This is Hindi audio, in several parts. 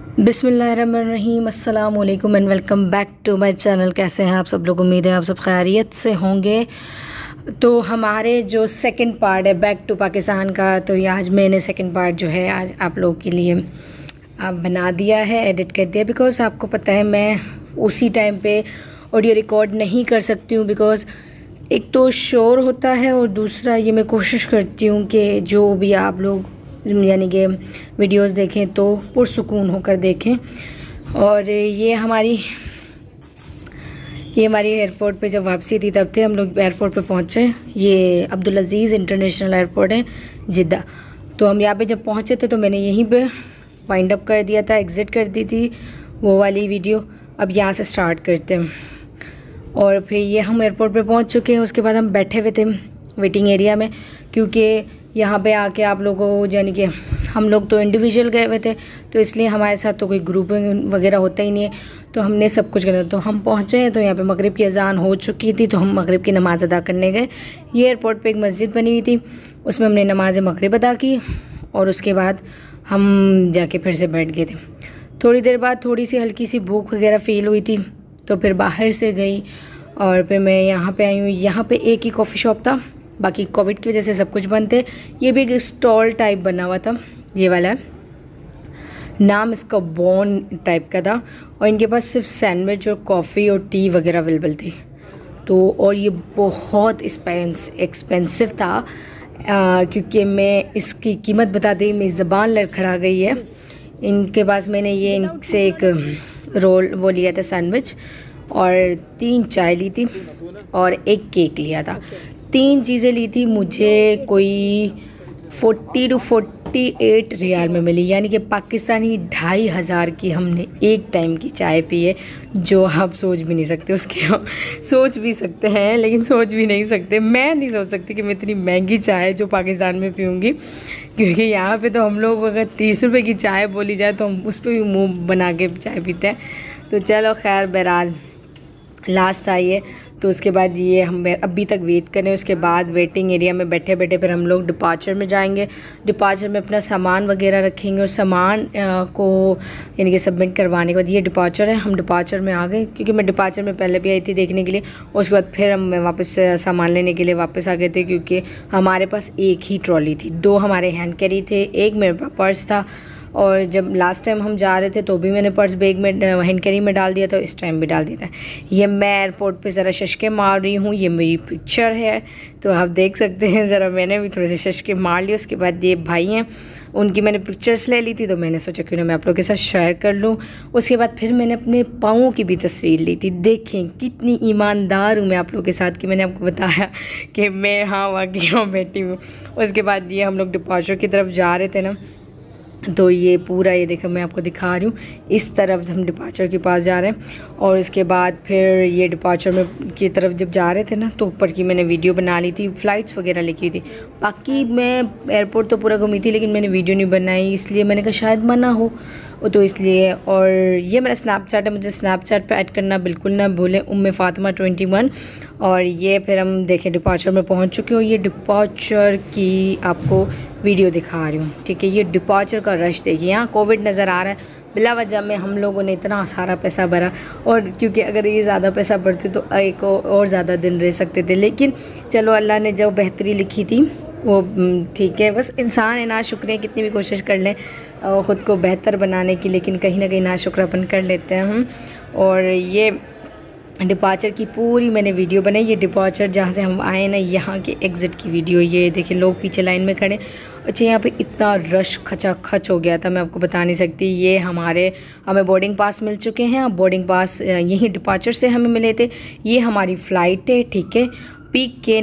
बिस्मिल्लाहिर्रहमानिर्रहीम, अस्सलाम वालेकुम and welcome back to my channel. कैसे हैं आप सब लोग? उम्मीद है आप सब खैरियत से होंगे। तो हमारे जो सेकंड पार्ट है बैक टू पाकिस्तान का, तो ये आज मैंने सेकंड पार्ट जो है आज आप लोगों के लिए बना दिया है, एडिट कर दिया। बिकॉज़ आपको पता है मैं उसी टाइम पे ऑडियो रिकॉर्ड नहीं कर सकती हूँ, बिकॉज़ एक तो शोर होता है और दूसरा ये मैं कोशिश करती हूँ कि जो भी आप लोग यानी कि वीडियोस देखें तो पुरसुकून होकर देखें। और ये हमारी एयरपोर्ट पे जब वापसी थी तब थे हम लोग एयरपोर्ट पे पहुँचे। ये अब्दुल अज़ीज़ इंटरनेशनल एयरपोर्ट है जिद्दा। तो हम यहाँ पे जब पहुँचे थे तो मैंने यहीं पे वाइंड अप कर दिया था, एग्ज़िट कर दी थी वो वाली वीडियो। अब यहाँ से स्टार्ट करते हैं। और फिर ये हम एयरपोर्ट पे पहुँच चुके हैं। उसके बाद हम बैठे हुए थे वेटिंग एरिया में, क्योंकि यहाँ पे आके आप लोगों को यानी कि हम लोग तो इंडिविजुअल गए हुए थे, तो इसलिए हमारे साथ तो कोई ग्रुप वगैरह होता ही नहीं है, तो हमने सब कुछ करना। तो हम पहुँचे हैं तो यहाँ पे मगरिब की अज़ान हो चुकी थी, तो हम मगरिब की नमाज़ अदा करने गए। ये एयरपोर्ट पे एक मस्जिद बनी हुई थी, उसमें हमने नमाज़ मगरिब अदा की और उसके बाद हम जाके फिर से बैठ गए थे। थोड़ी देर बाद थोड़ी सी हल्की सी भूख वगैरह फ़ील हुई थी, तो फिर बाहर से गई और फिर मैं यहाँ पे आई हूँ। यहाँ पे एक ही कॉफ़ी शॉप था, बाकी कोविड की वजह से सब कुछ बंद थे। ये भी एक स्टॉल टाइप बना हुआ था, ये वाला नाम इसका बॉन टाइप का था, और इनके पास सिर्फ सैंडविच और कॉफ़ी और टी वगैरह अवेलेबल थी। तो और ये बहुत एक्सपेंसिव था, क्योंकि मैं इसकी कीमत बता दी मेरी ज़बान लड़खड़ा गई है। इनके पास मैंने ये इनसे एक रोल वो लिया था सैंडविच, और 3 चाय ली थी और एक केक लिया था। 3 चीज़ें ली थी। मुझे कोई 40 to 48 रियाल में मिली, यानी कि पाकिस्तानी 2500 की हमने एक टाइम की चाय पी है, जो आप सोच भी नहीं सकते। उसके सोच भी सकते हैं लेकिन सोच भी नहीं सकते। मैं नहीं सोच सकती कि मैं इतनी महंगी चाय जो पाकिस्तान में पीऊँगी, क्योंकि यहाँ पे तो हम लोग अगर 30 रुपये की चाय बोली जाए तो हम उस पर भी मुँह बना के चाय पीते हैं। तो चलो खैर, बहरहाल लास्ट था ये। तो उसके बाद ये हम अभी तक वेट करें। उसके बाद वेटिंग एरिया में बैठे बैठे फिर हम लोग डिपार्चर में जाएंगे। डिपार्चर में अपना सामान वगैरह रखेंगे और सामान को यानी कि सबमिट करवाने के बाद ये डिपार्चर है। हम डिपार्चर में आ गए, क्योंकि मैं डिपार्चर में पहले भी आई थी देखने के लिए। उसके बाद फिर हम वापस सामान लेने के लिए वापस आ गए थे, क्योंकि हमारे पास एक ही ट्रॉली थी। 2 हमारे हैंड कैरी थे, एक मेरे पास पर्स था। और जब लास्ट टाइम हम जा रहे थे तो भी मैंने पर्स बैग में हैंड कैरी में डाल दिया था, इस टाइम भी डाल दिया था। ये मैं एयरपोर्ट पे ज़रा शशके मार रही हूँ, ये मेरी पिक्चर है तो आप देख सकते हैं। ज़रा मैंने भी थोड़े से शशके मार लिए। उसके बाद ये भाई हैं, उनकी मैंने पिक्चर्स ले ली थी, तो मैंने सोचा क्यों ना मैं आप लोगों के साथ शेयर कर लूँ। उसके बाद फिर मैंने अपने पाँवों की भी तस्वीर ली थी। देखें कितनी ईमानदार हूँ मैं आप लोगों के साथ कि मैंने आपको बताया कि मैं हाँ वाकई यहाँ बैठी हूँ। उसके बाद ये हम लोग डिपार्चर की तरफ जा रहे थे ना, तो ये पूरा ये देखो मैं आपको दिखा रही हूँ, इस तरफ हम डिपार्चर के पास जा रहे हैं। और इसके बाद फिर ये डिपार्चर में की तरफ जब जा रहे थे ना, तो ऊपर की मैंने वीडियो बना ली थी, फ़्लाइट्स वगैरह लिखी हुई थी। बाकी मैं एयरपोर्ट तो पूरा घूमी थी, लेकिन मैंने वीडियो नहीं बनाई, इसलिए मैंने कहा शायद मना हो, तो इसलिए। और ये मेरा स्नैपचैट है, मुझे स्नैपचैट पे ऐड करना बिल्कुल ना भूलें, उम्मे फ़ातिमा 21। और ये फिर हम देखें डिपार्चर में पहुंच चुके हो। ये डिपार्चर की आपको वीडियो दिखा रही हूँ, ठीक है। ये डिपार्चर का रश देखिए, यहाँ कोविड नज़र आ रहा है। बिला वजह में हम लोगों ने इतना सारा पैसा भरा, और क्योंकि अगर ये ज़्यादा पैसा भरते तो एक और ज़्यादा दिन रह सकते थे, लेकिन चलो अल्लाह ने जो बेहतरी लिखी थी वो ठीक है। बस इंसान है ना शुक्र, कितनी भी कोशिश कर लें ख़ुद को बेहतर बनाने की, लेकिन कहीं ना कहीं ना शुक्रापन कर लेते हैं हम। और ये डिपार्चर की पूरी मैंने वीडियो बनाई। ये डिपार्चर जहाँ से हम आए ना, यहाँ के एग्ज़िट की वीडियो। ये देखिए लोग पीछे लाइन में खड़े। अच्छा, यहाँ पे इतना रश खचा खच हो गया था, मैं आपको बता नहीं सकती। ये हमें बोर्डिंग पास मिल चुके हैं। अब बोर्डिंग पास यहीं डिपार्चर से हमें मिले थे। ये हमारी फ़्लाइट है, ठीक है, PK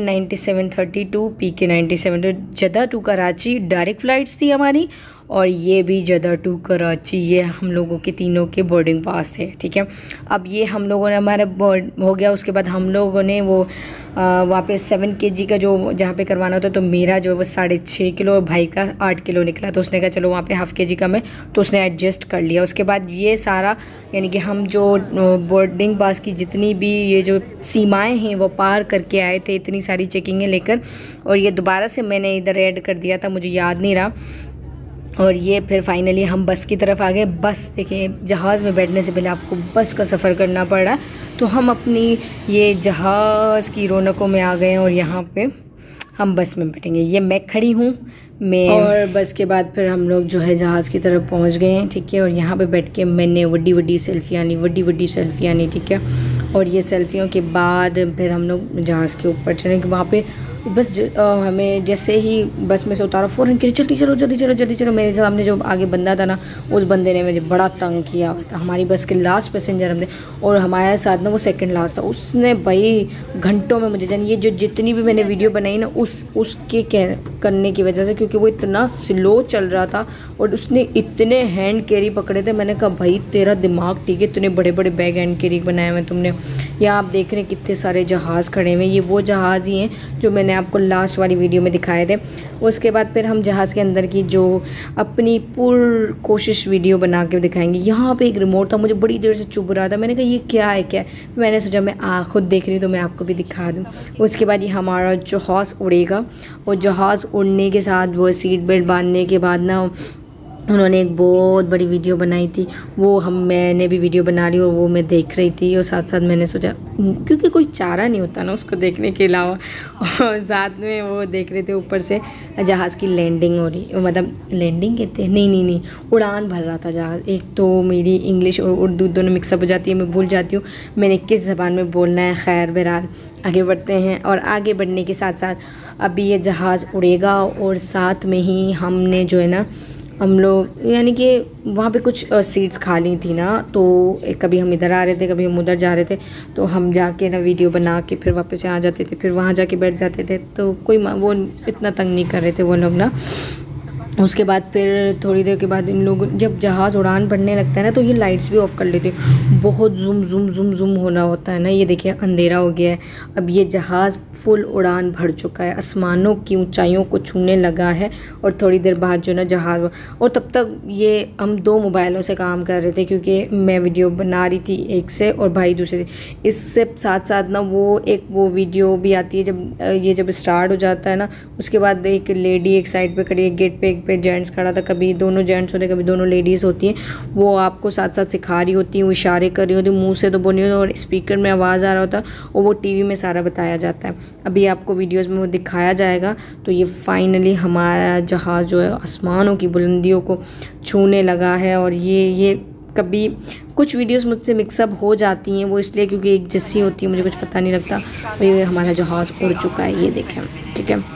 9732 PK 97 Jeddah to Karachi direct flights थी हमारी। और ये भी जद्दा टू कराची, ये हम लोगों के तीनों के बोर्डिंग पास थे, ठीक है। अब ये हम लोगों ने हमारा बोर्ड हो गया। उसके बाद हम लोगों ने वो वहाँ पे 7 kg का जो जहाँ पे करवाना होता, तो मेरा जो है वो 6.5 किलो, भाई का 8 किलो निकला। तो उसने कहा चलो वहाँ पे ½ kg कम है, तो उसने एडजस्ट कर लिया। उसके बाद ये सारा यानी कि हम जो बोर्डिंग पास की जितनी भी ये जो सीमाएँ हैं वो पार करके आए थे, इतनी सारी चेकिंगें लेकर। और ये दोबारा से मैंने इधर ऐड कर दिया था, मुझे याद नहीं रहा। और ये फिर फाइनली हम बस की तरफ आ गए। बस देखिए, जहाज़ में बैठने से पहले आपको बस का सफ़र करना पड़ रहा है। तो हम अपनी ये जहाज़ की रौनकों में आ गए हैं और यहाँ पे हम बस में बैठेंगे। ये मैं खड़ी हूँ मैं, और बस के बाद फिर हम लोग जो है जहाज़ की तरफ पहुँच गए हैं, ठीक है। और यहाँ पे बैठ के मैंने वड्डी सेल्फियाँ ली, ठीक है। और ये सेल्फियों के बाद फिर हम लोग जहाज़ के ऊपर चढ़े कि वहाँ पे बस हमें जैसे ही बस में से उतारा फ़ौरन कह जल्दी चलो। मेरे सामने जो आगे बंदा था ना, उस बंदे ने मुझे बड़ा तंग किया था। हमारी बस के लास्ट पैसेंजर हम थे और हमारे साथ ना वो सेकंड लास्ट था। उसने भाई घंटों में मुझे ये जो जितनी भी मैंने वीडियो बनाई ना उसके करने की वजह से, क्योंकि वो इतना स्लो चल रहा था और उसने इतने हैंड कैरी पकड़े थे। मैंने कहा भाई तेरा दिमाग ठीक है, इतने बड़े बड़े बैग हैंड कैरी बनाए हुए तुमने। यहाँ आप देख रहे हैं कितने सारे जहाज़ खड़े हुए हैं। ये वो जहाज़ ही हैं जो मैंने आपको लास्ट वाली वीडियो में दिखाए थे। उसके बाद फिर हम जहाज़ के अंदर की जो अपनी पूरी कोशिश वीडियो बना के दिखाएंगे। यहाँ पे एक रिमोट था, मुझे बड़ी देर से चुभ रहा था। मैंने कहा ये क्या है। मैंने सोचा मैं खुद देख रही हूँ तो मैं आपको भी दिखा दूँ। उसके बाद ये हमारा जहाज़ उड़ेगा और जहाज़ उड़ने के साथ वो सीट बेल्ट बांधने के बाद ना उन्होंने एक बहुत बड़ी वीडियो बनाई थी। वो मैंने भी वीडियो बना ली और वो मैं देख रही थी और साथ साथ मैंने सोचा, क्योंकि कोई चारा नहीं होता ना उसको देखने के अलावा, और साथ में वो देख रहे थे ऊपर से जहाज़ की लैंडिंग हो रही, मतलब लैंडिंग कहते हैं, नहीं उड़ान भर रहा था जहाज़। एक तो मेरी इंग्लिश और उर्दू दोनों मिक्सअप हो जाती है, मैं भूल जाती हूँ मैंने किस ज़बान में बोलना है। खैर बहरहाल आगे बढ़ते हैं। और आगे बढ़ने के साथ साथ अभी ये जहाज़ उड़ेगा और साथ में ही हमने जो है ना, हम लोग यानी कि वहाँ पे कुछ सीट्स खाली थी ना, तो कभी हम इधर आ रहे थे, कभी हम उधर जा रहे थे, तो हम जाके ना वीडियो बना के फिर वापस आ जाते थे, फिर वहाँ जाके बैठ जाते थे। तो कोई वो इतना तंग नहीं कर रहे थे वो लोग ना। उसके बाद फिर थोड़ी देर के बाद इन लोग जब जहाज़ उड़ान भरने लगता है ना, तो ये लाइट्स भी ऑफ़ कर लेते हैं। बहुत ज़ूम होना होता है ना। ये देखिए अंधेरा हो गया है। अब ये जहाज़ फुल उड़ान भर चुका है, आसमानों की ऊंचाइयों को छूने लगा है। और थोड़ी देर बाद जो ना जहाज़, और तब तक ये हम 2 मोबाइलों से काम कर रहे थे, क्योंकि मैं वीडियो बना रही थी एक से और भाई दूसरे से। इससे साथ साथ ना वो वीडियो भी आती है जब स्टार्ट हो जाता है ना, उसके बाद एक लेडी एक साइड पे खड़ी है, गेट पे जेंट्स खड़ा था, कभी दोनों जेंट्स होते कभी दोनों लेडीज़ होती हैं। वो आपको साथ साथ सिखा रही होती हैं, वो इशारे कर रही होती, मुंह से तो बोल रही होती और स्पीकर में आवाज़ आ रहा होता और वो टीवी में सारा बताया जाता है। अभी आपको वीडियोज़ में वो दिखाया जाएगा। तो ये फाइनली हमारा जहाज़ जो है आसमानों की बुलंदियों को छूने लगा है। और ये कभी कुछ वीडियोस मुझसे मिक्सअप हो जाती हैं, वो इसलिए क्योंकि एक जैसी होती है, मुझे कुछ पता नहीं लगता। और ये हमारा जहाज़ उड़ चुका है, ये देखें, ठीक है।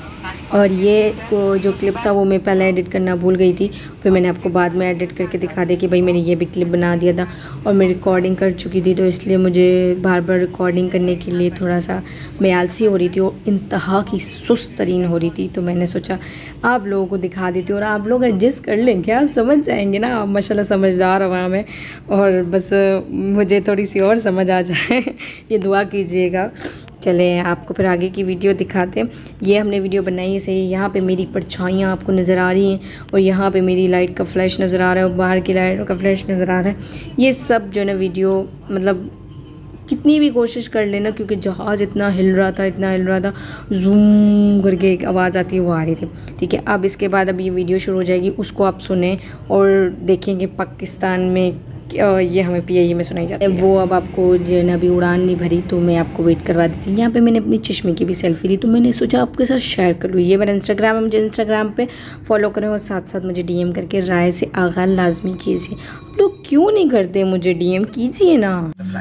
और ये जो क्लिप था वो मैं पहले एडिट करना भूल गई थी, फिर मैंने आपको बाद में एडिट करके दिखा दिया कि भाई मैंने ये भी क्लिप बना दिया था। और मैं रिकॉर्डिंग कर चुकी थी, तो इसलिए मुझे बार बार रिकॉर्डिंग करने के लिए थोड़ा सा मैं आलसी हो रही थी और इंतहा की सुस्त तरीन हो रही थी। तो मैंने सोचा आप लोगों को दिखा देती हूँ और आप लोग एडजस्ट कर लेंगे, आप समझ जाएंगे ना। आप माशाल्लाह समझदार हो मैं, और बस मुझे थोड़ी सी और समझ आ जाए ये दुआ कीजिएगा। चले आपको फिर आगे की वीडियो दिखाते हैं। ये हमने वीडियो बनाई है सही। यहाँ पे मेरी परछाइयाँ आपको नज़र आ रही हैं और यहाँ पे मेरी लाइट का फ्लैश नज़र आ रहा है और बाहर की लाइट का फ्लैश नज़र आ रहा है। ये सब जो है ना वीडियो, मतलब कितनी भी कोशिश कर लेना, क्योंकि जहाज़ इतना हिल रहा था, जूम करके एक आवाज़ आती है वो आ रही थी, ठीक है। अब इसके बाद अब ये वीडियो शुरू हो जाएगी, उसको आप सुने और देखेंगे पाकिस्तान में ये हमें PIE में सुनाई जाती है। वो अब आपको जो है ना अभी उड़ान नहीं भरी, तो मैं आपको वेट करवा दी थी। यहाँ पे मैंने अपनी चश्मे की भी सेल्फी ली, तो मैंने सोचा आपके साथ शेयर कर लूँ। ये मेरा इंस्टाग्राम है, मुझे इंस्टाग्राम पे फॉलो करें और साथ साथ मुझे DM करके राय से आगाह लाजमी कीजिए। आप लोग क्यों नहीं करते, मुझे DM कीजिए ना।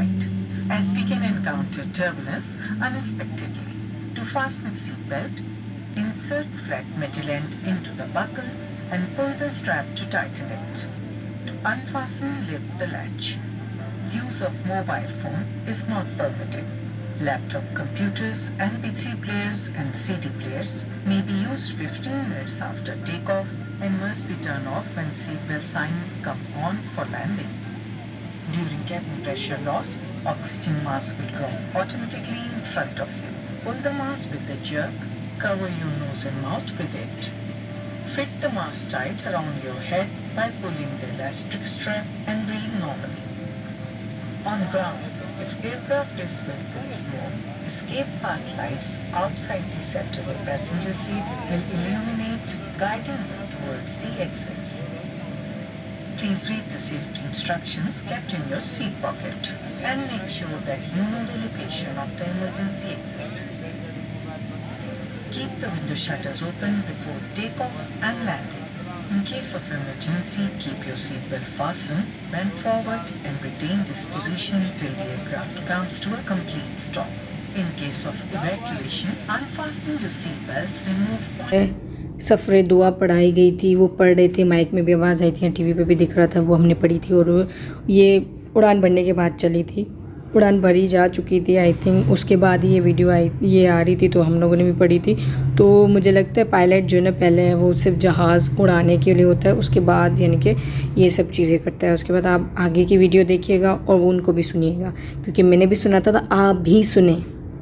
To unfasten, lift the latch. Use of mobile phone is not permitted. Laptop computers, MP3 players and CD players may be used 15 minutes after takeoff and must be turned off when seatbelt signs come on for landing. During cabin pressure loss, oxygen mask will drop automatically in front of you. Pull the mask with a jerk. Cover your nose and mouth with it. Fit the mask tight around your head by pulling the elastic strap and breathe normally. On ground, if aircraft is filled with smoke, escape path lights outside the center of passenger seats will illuminate, guiding you to towards the exits. Please read the safety instructions kept in your seat pocket and make sure that you know the location of the emergency exit. Keep the window shutters open before takeoff and landing. In case of emergency, keep your seatbelt fastened, bend forward and retain this position till the aircraft comes to a complete stop. In case of evacuation, unfasten your seatbelts, remove सफ़रे दुआ पढ़ाई गई थी, वो पढ़ रहे थे, माइक में भी आवाज़ आई थी, टीवी पे भी दिख रहा था, वो हमने पढ़ी थी और ये उड़ान भरने के बाद चली थी। उड़ान भरी जा चुकी थी आई थिंक, उसके बाद ये वीडियो ये आ रही थी तो हम लोगों ने भी पढ़ी थी। तो मुझे लगता है पायलट जो है ना पहले है वो सिर्फ जहाज़ उड़ाने के लिए होता है, उसके बाद यानी कि ये सब चीज़ें करता है। उसके बाद आप आगे की वीडियो देखिएगा और वो उनको भी सुनिएगा, क्योंकि मैंने भी सुना था, आप भी सुने।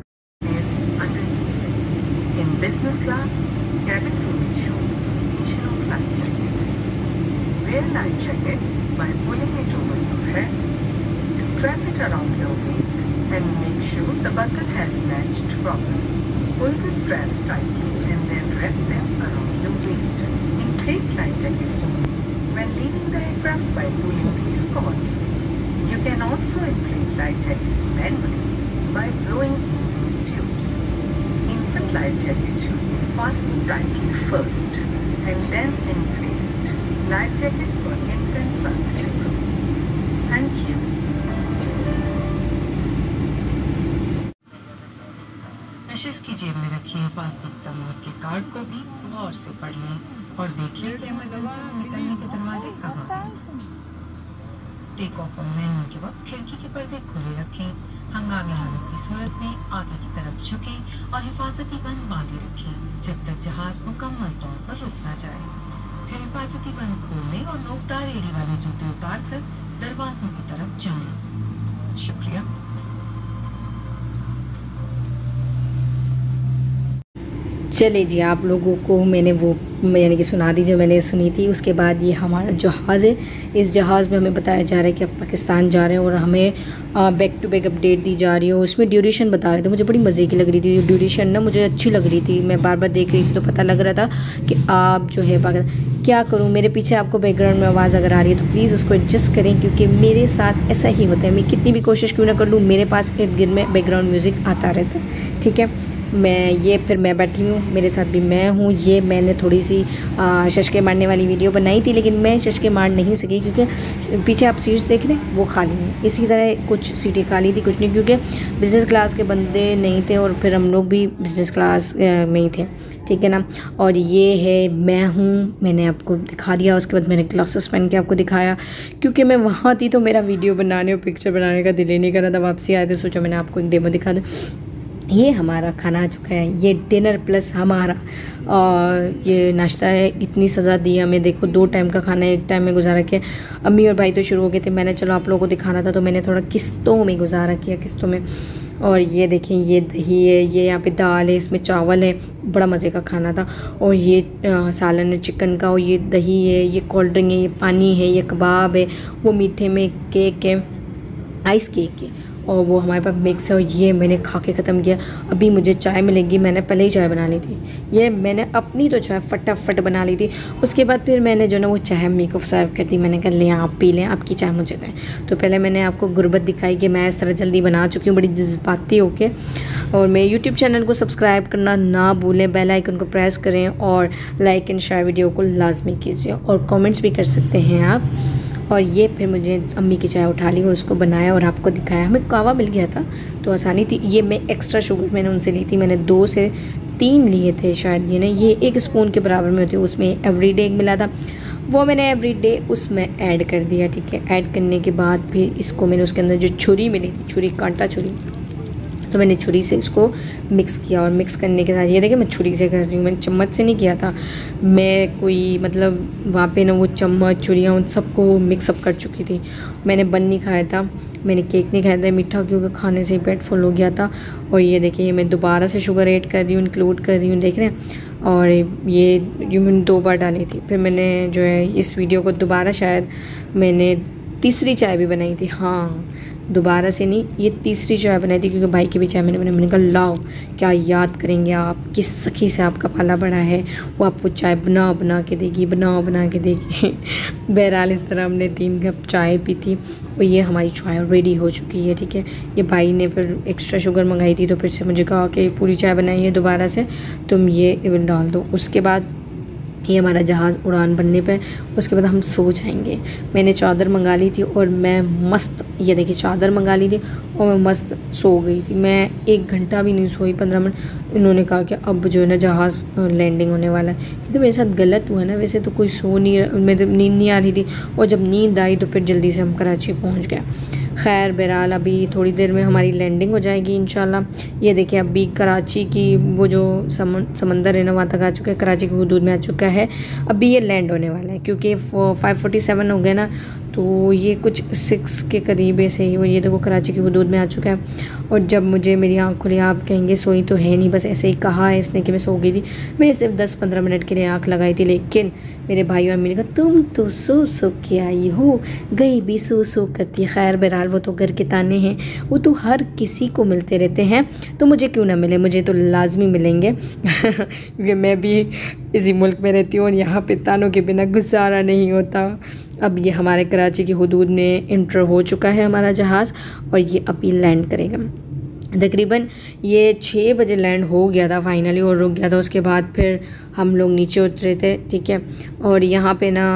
Strap it around your waist and make sure the buckle has latched properly. Pull the straps tightly and then wrap them around your waist. Inflate life jackets when leaving the aircraft by pulling these cords. You can also inflate life jackets manually by blowing in these tubes. Infant life jackets should be fastened tightly first and then inflated. Life jackets for infants are available. Thank you. नशिश की जेब में रखिए पासपोर्ट प्रमाण के कार्ड को भी गौर से पढ़ लें और देखिए कि इमरजेंसी से निकलने के दरवाजे कहाँ हैं। टेक ऑफ और लैंडिंग के वक्त खिड़की के पर्दे खुले रखें। हंगामी हालत की सूरत में आगे की तरफ झुकें और हिफाजती बंद बांधे रखें जब तक जहाज मुकम्मल तौर पर रुक ना जाए। फिर हिफाजती बंद खोलने और नोकदार एड़ी वाले जूते उतार कर दरवाजों की तरफ जाएं। शुक्रिया। चले जी, आप लोगों को मैंने वो यानी कि सुना दी जो मैंने सुनी थी। उसके बाद ये हमारा जहाज़ है, इस जहाज़ में हमें बताया जा रहा है कि अब पाकिस्तान जा रहे हैं और हमें बैक टू बैक अपडेट दी जा रही है। उसमें ड्यूरेशन बता रहे थे, मुझे बड़ी मज़े की लग रही थी ड्यूरेशन ना, मुझे अच्छी लग रही थी। मैं बार बार देख रही थी तो पता लग रहा था कि आप जो है क्या करूँ, मेरे पीछे आपको बैकग्राउंड में आवाज़ अगर आ रही है तो प्लीज़ उसको एडजस्ट करें, क्योंकि मेरे साथ ऐसा ही होता है। मैं कितनी भी कोशिश क्यों ना कर लूँ, मेरे पास इर्द गिर्द में बैकग्राउंड म्यूज़िक आता रहता है। ठीक है, मैं बैठी हूँ, मेरे साथ भी मैं हूँ। ये मैंने थोड़ी सी शशके मारने वाली वीडियो बनाई थी, लेकिन मैं शशके मार नहीं सकी क्योंकि पीछे आप सीट्स देख रहे हैं वो खाली हैं। इसी तरह कुछ सीटें खाली थी, कुछ नहीं, क्योंकि बिज़नेस क्लास के बंदे नहीं थे और फिर हम लोग भी बिज़नेस क्लास में ही थे। ठीक है ना। और ये है मैं हूँ, मैंने आपको दिखा दिया। उसके बाद मैंने ग्लासेस पहन के आपको दिखाया, क्योंकि मैं वहाँ थी तो मेरा वीडियो बनाने और पिक्चर बनाने का दिल ही नहीं कर रहा था। वापसी आए थे, सोचा मैंने आपको एक डेमो दिखा दूँ। ये हमारा खाना आ चुका है, ये डिनर प्लस हमारा ये नाश्ता है। इतनी सज़ा दी हमें, देखो 2 टाइम का खाना एक टाइम में गुजारा किया। अम्मी और भाई तो शुरू हो गए थे, मैंने चलो आप लोगों को दिखाना था तो मैंने थोड़ा किस्तों में गुजारा किया, किस्तों में। और ये देखें, ये दही है, ये यहाँ पे दाल है, इसमें चावल है, बड़ा मज़े का खाना था। और ये सालन है चिकन का, और ये दही है, ये कोल्ड ड्रिंक है, ये पानी है, ये कबाब है, वो मीठे में केक है, आइस केक है, और वो हमारे पास मिक्स है। और ये मैंने खा के ख़त्म किया। अभी मुझे चाय मिलेगी, मैंने पहले ही चाय बना ली थी। ये मैंने अपनी तो चाय फटाफट बना ली थी। उसके बाद फिर मैंने जो ना वो चाय अम्मी को सर्व कर दी। मैंने कहा ले आप पी लें, आपकी चाय मुझे दें। तो पहले मैंने आपको गुर्बत दिखाई कि मैं इस तरह जल्दी बना चुकी हूँ, बड़ी जज्बाती होके। और मेरे यूट्यूब चैनल को सब्सक्राइब करना ना भूलें, बेल आइकन को प्रेस करें और लाइक एंड शेयर वीडियो को लाजमी कीजिए, और कमेंट्स भी कर सकते हैं आप। और ये फिर मुझे अम्मी की चाय उठा ली और उसको बनाया और आपको दिखाया। हमें कावा मिल गया था तो आसानी थी। ये मैं एक्स्ट्रा शुगर मैंने उनसे ली थी, मैंने 2 से 3 लिए थे शायद। ये ना ये 1 स्पून के बराबर में होती है, उसमें एवरीडे एक मिला था, वो मैंने एवरीडे उसमें ऐड कर दिया। ठीक है, ऐड करने के बाद फिर इसको मैंने उसके अंदर जो छुरी मिली थी, छुरी कांटा छुरी, तो मैंने छुरी से इसको मिक्स किया। और मिक्स करने के साथ ये देखिए मैं छुरी से कर रही हूँ, मैंने चम्मच से नहीं किया था। मैं कोई मतलब वहाँ पे ना वो चम्मच छुरियाँ उन सबको मिक्सअप कर चुकी थी। मैंने बन नहीं खाया था, मैंने केक नहीं खाया था मीठा, क्योंकि खाने से ही पेट फुल हो गया था। और ये देखिए मैं दोबारा से शुगर ऐड कर रही हूँ, इंक्लूड कर रही हूँ, देख रहे हैं। और ये मैंने 2 बार डाली थी। फिर मैंने जो है इस वीडियो को दोबारा शायद मैंने तीसरी चाय भी बनाई थी। हाँ, दोबारा से नहीं, ये तीसरी चाय बनाई थी, क्योंकि भाई की भी चाय मैंने कहा लाओ, क्या याद करेंगे आप, किस सखी से आपका पाला पड़ा है, वो आपको चाय बना बना के देगी, बना बना के देगी। बहरहाल इस तरह हमने 3 कप चाय पी थी और ये हमारी चाय रेडी हो चुकी है। ठीक है, ये भाई ने फिर एक्स्ट्रा शुगर मंगाई थी, तो फिर से मुझे कहा कि पूरी चाय बनाई है दोबारा से, तुम ये डाल दो। उसके बाद ये हमारा जहाज़ उड़ान भरने पे, उसके बाद हम सो जाएंगे। मैंने चादर मंगा ली थी और मैं मस्त, ये देखिए चादर मंगा ली थी और मैं मस्त सो गई थी। मैं 1 घंटा भी नहीं सोई, 15 मिनट। इन्होंने कहा कि अब जो है ना जहाज़ लैंडिंग होने वाला है, तो मेरे साथ गलत हुआ ना, वैसे तो कोई सो नहीं, मेरे नींद नहीं आ रही थी, और जब नींद आई तो फिर जल्दी से हम कराची पहुँच गए। खैर बहरहाल अभी थोड़ी देर में हमारी लैंडिंग हो जाएगी इंशाल्लाह। ये देखिए अभी कराची की वो जो समंदर है ना, वहाँ तक आ चुका है, कराची की हदूद में आ चुका है। अभी ये लैंड होने वाला है, क्योंकि 5:47 हो गए ना, तो ये कुछ 6 के करीब ऐसे ही, और ये देखो कराची की हदूद में आ चुका है। और जब मुझे मेरी आँख खुली, आप कहेंगे सोई तो है नहीं, बस ऐसे ही कहा है इसने कि मैं सो गई थी। मैंने सिर्फ 10-15 मिनट के लिए आँख लगाई थी, लेकिन मेरे भाई और मम्मी ने कहा तुम तो सो के आई हो, गई भी सो करती है। खैर बहरहाल वो तो घर के ताने हैं, वो तो हर किसी को मिलते रहते हैं, तो मुझे क्यों ना मिले, मुझे तो लाजमी मिलेंगे। क्योंकि मैं भी इसी मुल्क में रहती हूँ और यहाँ पे तानों के बिना गुजारा नहीं होता। अब ये हमारे कराची की हदूद में इंटर हो चुका है हमारा जहाज़, और ये अभी लैंड करेगा। तकरीबन ये 6 बजे लैंड हो गया था फाइनली, और रुक गया था। उसके बाद फिर हम लोग नीचे उतरे थे। ठीक है, और यहाँ पे ना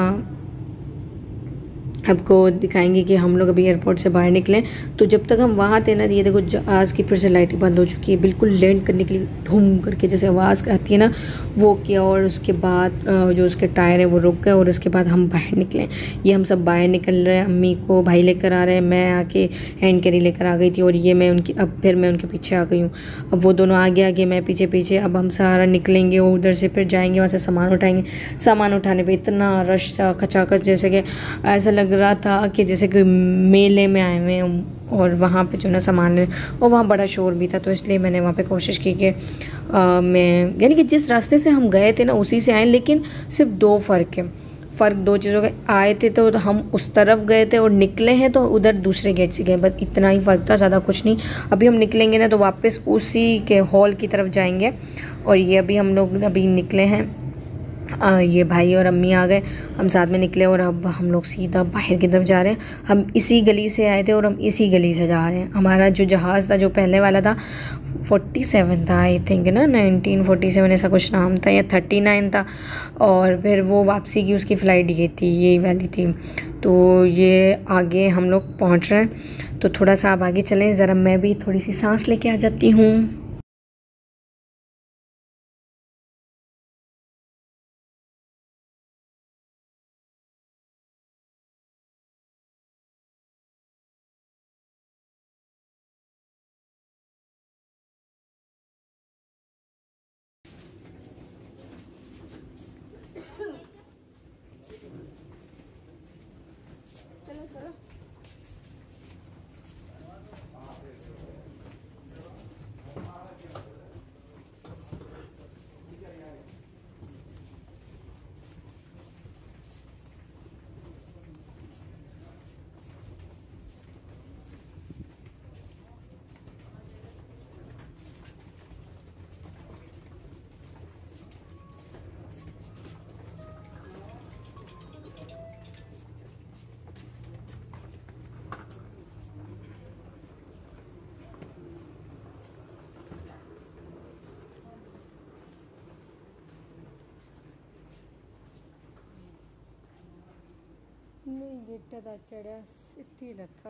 आपको दिखाएंगे कि हम लोग अभी एयरपोर्ट से बाहर निकले, तो जब तक हम वहाँ थे ना, ये देखो जहाज़ की फिर से लाइटें बंद हो चुकी है, बिल्कुल लैंड करने के लिए धूम करके जैसे आवाज़ आती है ना, वो किया। और उसके बाद जो उसके टायर है वो रुक गए, और उसके बाद हम बाहर निकले। ये हम सब बाहर निकल रहे हैं, अम्मी को भाई लेकर आ रहे हैं, मैं आके हैंड कैरी लेकर आ गई थी, और ये मैं उनकी, अब फिर मैं उनके पीछे आ गई हूँ। अब वो दोनों आगे आगे, मैं पीछे पीछे। अब हम सारा निकलेंगे और उधर से फिर जाएंगे, वहाँ से सामान उठाएंगे। सामान उठाने पर इतना रश था, खचाखच, जैसे कि ऐसा लग रहा था कि जैसे कोई मेले में आए हुए हैं। और वहाँ पे जो ना सामान है, और वहाँ बड़ा शोर भी था, तो इसलिए मैंने वहाँ पे कोशिश की कि मैं, यानी कि जिस रास्ते से हम गए थे ना उसी से आए, लेकिन सिर्फ 2 फ़र्क है। फ़र्क 2 चीज़ों के, आए थे तो हम उस तरफ गए थे, और निकले हैं तो उधर दूसरे गेट से गए, बस इतना ही फ़र्क था, ज़्यादा कुछ नहीं। अभी हम निकलेंगे ना तो वापस उसी के हॉल की तरफ जाएंगे। और ये अभी हम लोग अभी निकले हैं, ये भाई और अम्मी आ गए, हम साथ में निकले, और अब हम लोग सीधा बाहर की तरफ जा रहे हैं। हम इसी गली से आए थे और हम इसी गली से जा रहे हैं। हमारा जो जहाज़ था, जो पहले वाला था, 47 था आई थिंक ना, 1947 ऐसा कुछ नाम था, या 39 था। और फिर वो वापसी की उसकी फ़्लाइट ये थी, यही वाली थी। तो ये आगे हम लोग पहुँच रहे हैं, तो थोड़ा सा आप आगे चलें, ज़रा मैं भी थोड़ी सी सांस लेके आ जाती हूँ। नहीं बेटा चढ़ा सीधी रथा।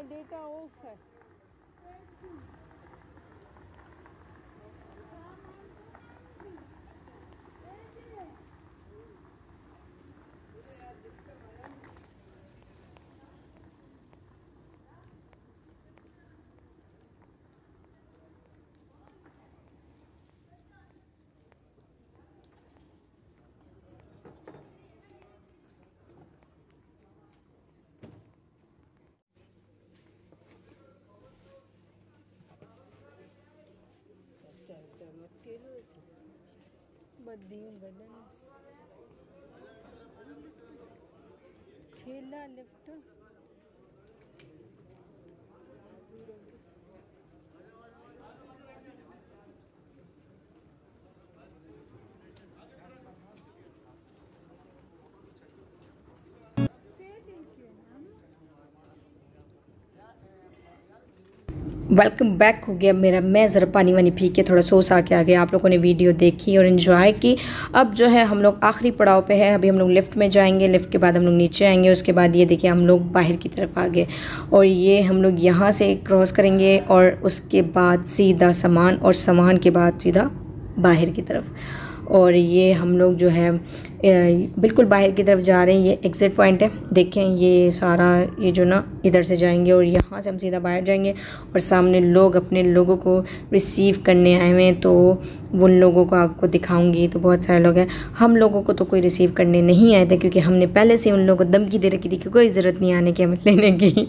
डेटा ऑफ है। छेला लिफ्ट वेलकम बैक हो गया मेरा। मैं ज़रा पानी वानी पी के थोड़ा सोस आके आ गया। आप लोगों ने वीडियो देखी और इन्जॉय की। अब जो है हम लोग आखिरी पड़ाव पे है। अभी हम लोग लिफ्ट में जाएंगे, लिफ्ट के बाद हम लोग नीचे आएंगे। उसके बाद ये देखिए हम लोग बाहर की तरफ आ गए और ये हम लोग यहाँ से क्रॉस करेंगे और उसके बाद सीधा सामान और सामान के बाद सीधा बाहर की तरफ। और ये हम लोग जो है बिल्कुल बाहर की तरफ जा रहे हैं। ये एग्ज़िट पॉइंट है, देखें ये सारा, ये जो ना इधर से जाएंगे और यहाँ से हम सीधा बाहर जाएंगे और सामने लोग अपने लोगों को रिसीव करने आए हुए हैं। तो उन लोगों को आपको दिखाऊंगी। तो बहुत सारे लोग हैं, हम लोगों को तो कोई रिसीव करने नहीं आए थे क्योंकि हमने पहले से उन लोगों को धमकी दे रखी थी कि कोई ज़रूरत नहीं आने की, हमें लेने की।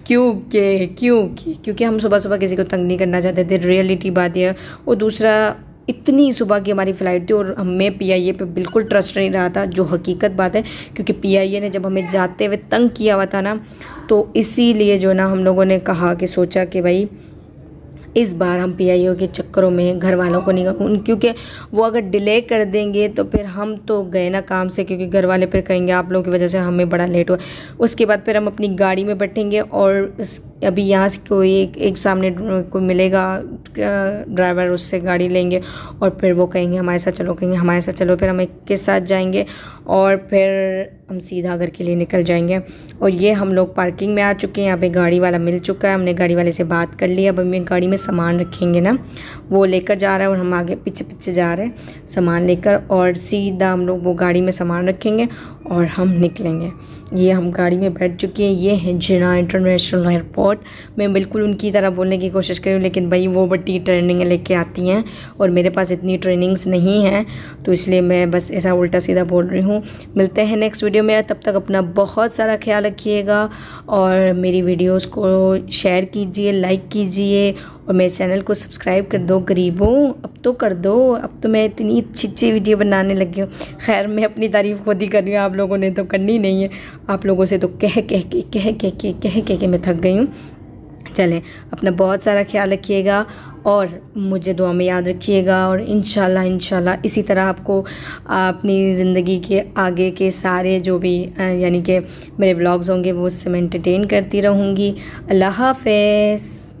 क्योंकि हम सुबह सुबह किसी को तंग नहीं करना चाहते थे। रियलिटी बात यह, और दूसरा इतनी सुबह की हमारी फ़्लाइट थी और हमें पीआईए पे बिल्कुल ट्रस्ट नहीं रहा था, जो हकीकत बात है। क्योंकि पीआईए ने जब हमें जाते हुए तंग किया हुआ था ना, तो इसीलिए जो ना हम लोगों ने कहा कि सोचा कि भाई इस बार हम पीआईओ के चक्करों में घर वालों को नहीं, क्योंकि वो अगर डिले कर देंगे तो फिर हम तो गए ना काम से। क्योंकि घर वाले फिर कहेंगे आप लोगों की वजह से हमें बड़ा लेट हुआ। उसके बाद फिर हम अपनी गाड़ी में बैठेंगे और अभी यहाँ से कोई एक सामने कोई मिलेगा ड्राइवर, उससे गाड़ी लेंगे और फिर वो कहेंगे हमारे साथ चलो, कहेंगे हमारे साथ चलो, फिर हम एक के साथ जाएंगे और फिर हम सीधा घर के लिए निकल जाएंगे। और ये हम लोग पार्किंग में आ चुके हैं। यहाँ पे गाड़ी वाला मिल चुका है, हमने गाड़ी वाले से बात कर ली। अब हमें गाड़ी में सामान रखेंगे ना, वो लेकर जा रहा है और हम आगे पीछे पीछे जा रहे हैं सामान लेकर। और सीधा हम लोग वो गाड़ी में सामान रखेंगे और हम निकलेंगे। ये हम गाड़ी में बैठ चुके हैं। ये है जिन्ना इंटरनेशनल एयरपोर्ट। मैं बिल्कुल उनकी तरह बोलने की कोशिश करूँ, लेकिन भाई वो बड़ी ट्रेनिंग लेके आती हैं और मेरे पास इतनी ट्रेनिंग्स नहीं हैं, तो इसलिए मैं बस ऐसा उल्टा सीधा बोल रही हूँ। मिलते हैं नेक्स्ट वीडियो में, तब तक अपना बहुत सारा ख्याल रखिएगा और मेरी वीडियोस को शेयर कीजिए, लाइक कीजिए और मेरे चैनल को सब्सक्राइब कर दो। गरीबों अब तो कर दो, अब तो मैं इतनी अच्छी वीडियो बनाने लगी हूँ। खैर मैं अपनी तारीफ़ खुद ही कर रही हूँ, आप लोगों ने तो करनी नहीं है। आप लोगों से तो कह के मैं थक गई हूँ। चलें, अपना बहुत सारा ख्याल रखिएगा और मुझे दुआ में याद रखिएगा। और इंशाल्लाह इसी तरह आपको अपनी ज़िंदगी के आगे के सारे जो भी यानी कि मेरे व्लॉग्स होंगे वो उससे मैं एंटरटेन करती रहूँगी। अल्लाह हाफ़िज़।